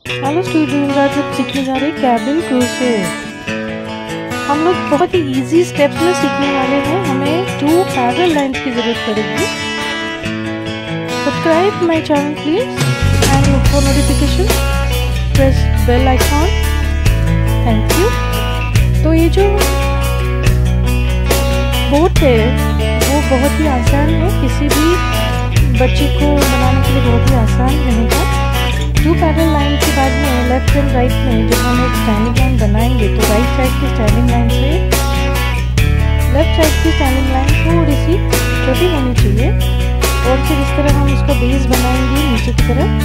Hello student, आज हम सीखने जा रहे हैं कैबिन क्रोशेट। हम लोग बहुत ही इजी स्टेप्स में सीखने वाले हैं। हमें 2 पैरेलल लाइंस की जरूरत पड़ेगी। Subscribe my channel please and look for notification, press bell icon, thank you. तो ये जो बोट है वो बहुत ही आसान है, किसी भी बच्चे को बनाने के लिए बहुत ही आसान रहेगा। 2 पैरेलल लाइन के बाद में लेफ्ट एंड राइट में जब हम एक स्टैंडिंग लाइन बनाएंगे तो राइट साइड की स्टैंडिंग लाइन से लेफ्ट साइड की स्टैंडिंग लाइन थोड़ी सी छोटी होनी चाहिए, और फिर इस तरह हम उसका बेस बनाएंगे नीचे की तरफ।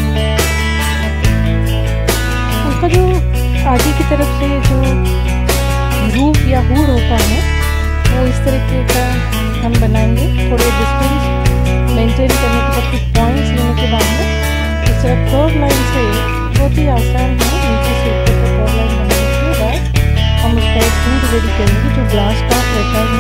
उसका जो आगे की तरफ से जो रूफ या हुड होता है वो इस तरीके का हम बनाएंगे। थोड़े डिस्टेंस मेंटेन करने के बाद, कुछ पॉइंट्स लेने के बाद में इस तरह कर्व लाइन से बहुत ही आसान है नीचे से ऊपर तक कर्व लाइन बनाने के बाद हम उसका एक हुड रेडी करेंगे जो ग्लास टॉप रहता है।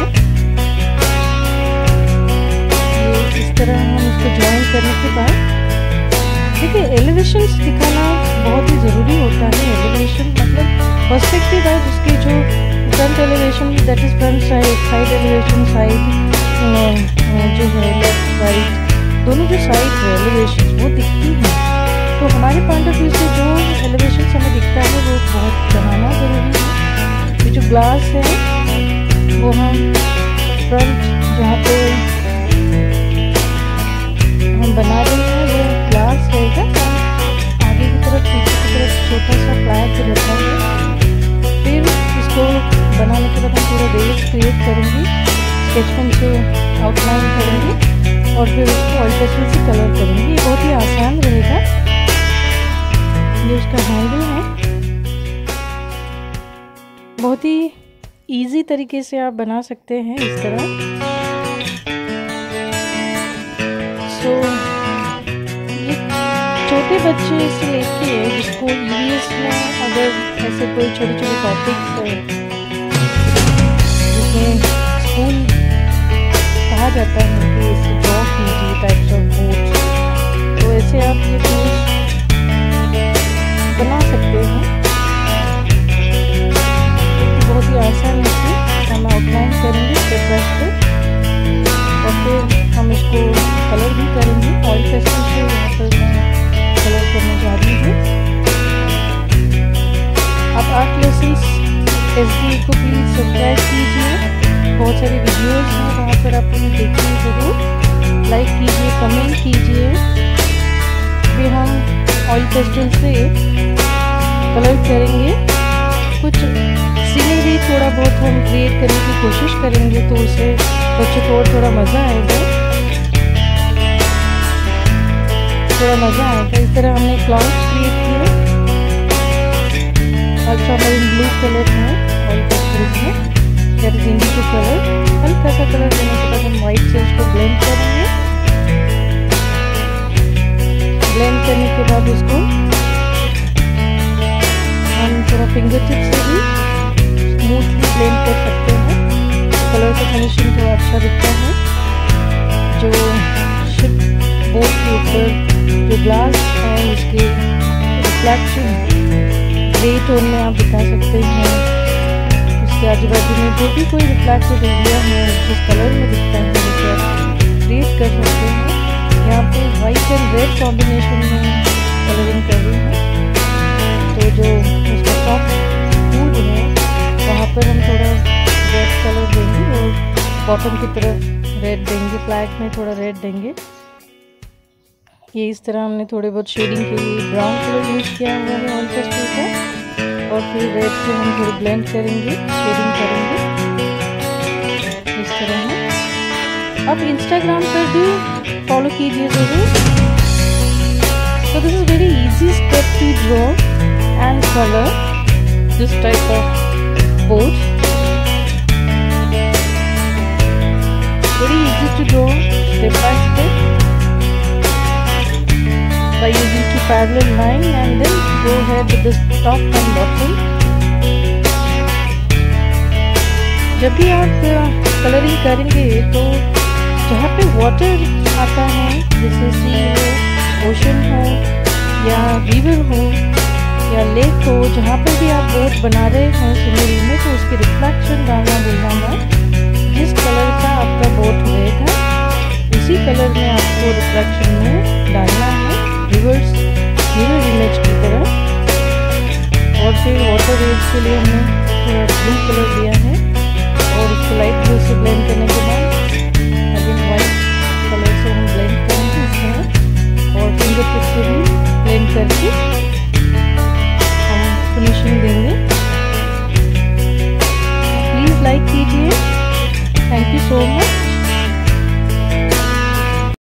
ये इस तरह हम उसको ज्वाइन करने के बाद, देखिए एलिवेशंस दिखाना बहुत ही ज़रूरी होता है। एलिवेशन मतलब पर्सपेक्टिव है उसके, जो front elevation that is front side, side elevation side जो है लेफ्ट राइट दोनों जो साइड है एलिवेशन वो दिखती हैं। तो हमारे पॉइंट ऑफ व्यू से जो एलिवेशन हमें दिखता है वो बहुत बनाना ज़रूरी है। ये जो ग्लास है वो हम फ्रंट जहाँ पे हम बना रहे हैं वो ग्लास रहेगा। आगे की तरफ पीछे की तरफ छोटा सा फ्लैग रहता है। फिर इसको बनाने के बाद हम पूरा बेस क्रिएट करेंगे, स्केच पेन से आउटलाइन करेंगे और फिर उसको ऑयल पेंसिल से कलर करेंगे। ये बहुत ही आसान रहेगा। ये उसका हैंडल है, बहुत ही इजी तरीके से आप बना सकते हैं इस तरह। ये छोटे बच्चे से लेके जिसको EVS में अगर ऐसे कोई छोटे छोटे टॉपिक्स जिसमें स्कूल कहा जाता है कि इसे ड्रॉ कीजिए टाइप्स ऑफ बोर्ड्स, तो ऐसे आप ये टूल्स बना सकते हैं। बहुत ही आसान है। हम आउटलाइन करेंगे स्टेप बाय स्टेप और फिर हम इसको कलर भी करेंगे। ऑयल पेंसिल से यहाँ पर मैं कलर करने जा रही हूँ। आप आर्ट लेसन्स SDA को प्लीज़ सब्सक्राइब कीजिए। बहुत सारी वीडियोस हैं वहाँ पर आप उन्हें देखिए ज़रूर, लाइक कीजिए, कमेंट कीजिए। फिर हम ऑयल पेस्टल से कलर करेंगे। कुछ सीनरी थोड़ा बहुत हम क्रिएट करने की कोशिश करेंगे तो उससे बच्चों को और थोड़ा मज़ा आएगा, इस तरह हमने क्लाउड्स क्रिएट किए। अल्ट्रामरीन ब्लू कलर है ऑयल पेस्टल्स में, दैट इज इंडिगो कलर। हल्का सा कलर देने के बाद हम व्हाइट से उसको ब्लेंड करेंगे। ब्लेंड करने के बाद उसको हम थोड़ा फिंगर टिप से भी स्मूथली ब्लेंड कर सकते हैं। कलर का फिनिशिंग थोड़ा अच्छा दिखता है। जो शिप बोट के ऊपर जो ग्लास है उसके रिफ्लेक्शन ग्रे टोन में आप दिखा सकते हैं। उसके आजू बाजू में जो भी कोई रिफ्लेक्टेड एरिया है जिस कलर में दिखता है उसे आप क्रिएट कर सकते हैं। यहाँ पे वाइट एंड रेड कॉम्बिनेशन में कलरिंग कर रही है। तो जो उसका टॉप हुड है वहाँ पर हम थोड़ा रेड कलर देंगे और बॉटम की तरफ रेड देंगे, फ्लैग में थोड़ा रेड देंगे। ये इस तरह हमने थोड़े बहुत शेडिंग के लिए ब्राउन कलर यूज़ किया हुआ है ऑयल पेस्टल का, और फिर रेड से हम थोड़ी ब्लेंड करेंगे, शेडिंग करेंगे इस तरह है। आप इंस्टाग्राम पर भी फॉलो कीजिए ज़रूर। So this is very easy step to draw and color this type of board. Very easy to draw step by step by using 2 parallel line and then go ahead with this top and bottom. जब भी आप colouring करेंगे तो जहाँ पे water आता है, जैसे सी हो, ओशन हो या रिवर हो, या लेक हो, जहाँ पर भी आप बोट बना रहे हैं सिनरी में, तो उसकी रिफ्लेक्शन डालना भूलना मत। जिस कलर का आपका बोट रहेगा उसी कलर में आपको रिफ्लेक्शन में डालना है, रिवर्स मिरर इमेज की तरह। और फिर वाटर वेव्स के लिए हमने थोड़ा ब्लू कलर लिया